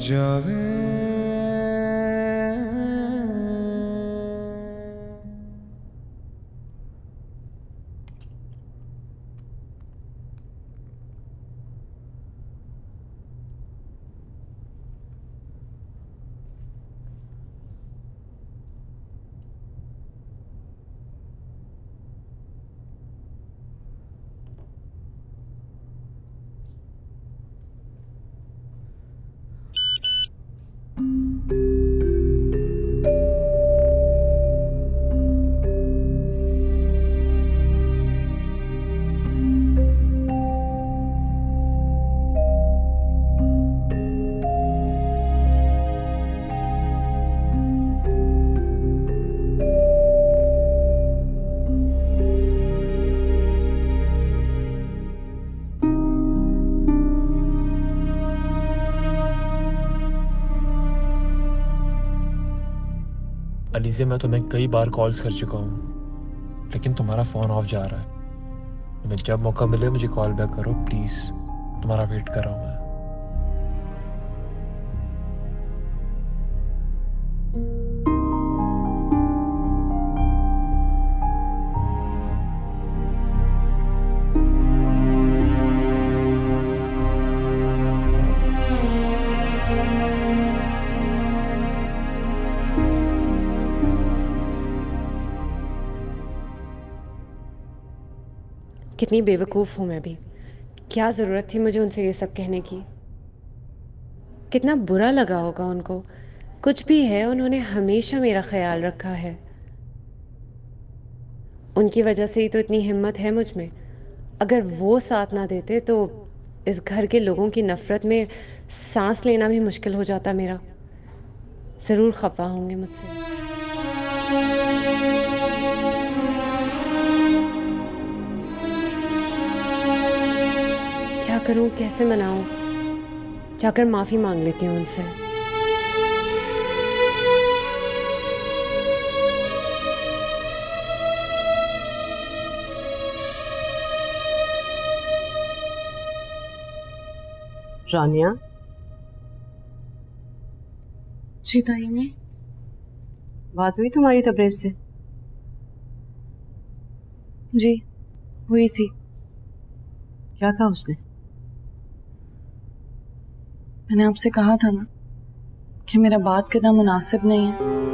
जावे। अलीज़े, मैं तुम्हें कई बार कॉल्स कर चुका हूँ, लेकिन तुम्हारा फ़ोन ऑफ जा रहा है। तुम्हें जब मौका मिले मुझे कॉल बैक करो प्लीज़, तुम्हारा वेट कर रहा हूँ मैं। कितनी बेवकूफ़ हूँ मैं भी। क्या ज़रूरत थी मुझे उनसे ये सब कहने की। कितना बुरा लगा होगा उनको। कुछ भी है, उन्होंने हमेशा मेरा ख्याल रखा है। उनकी वजह से ही तो इतनी हिम्मत है मुझ में। अगर वो साथ ना देते तो इस घर के लोगों की नफ़रत में सांस लेना भी मुश्किल हो जाता मेरा। ज़रूर खफा होंगे मुझसे। क्या करूं, कैसे मनाऊं? जाकर माफ़ी मांग लेती हूँ उनसे। रानिया, जी ताई अम्मी। बात हुई तुम्हारी तबरेज़ से? जी हुई थी। क्या कहा उसने? मैंने आपसे कहा था ना कि मेरा बात करना मुनासिब नहीं है।